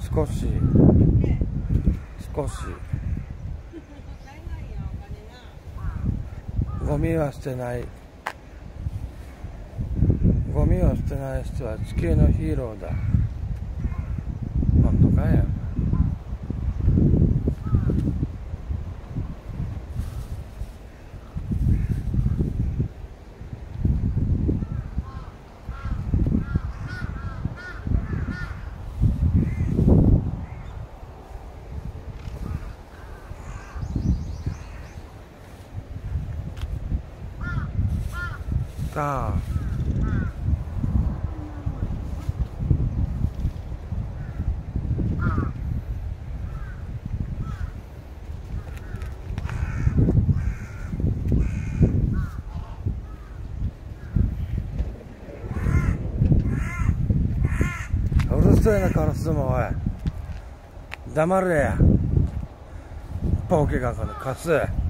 少しゴミを捨てない人は地球のヒーローだ。本当かよ。さあうるせえなカラスども、おい黙れやボケがこのカス。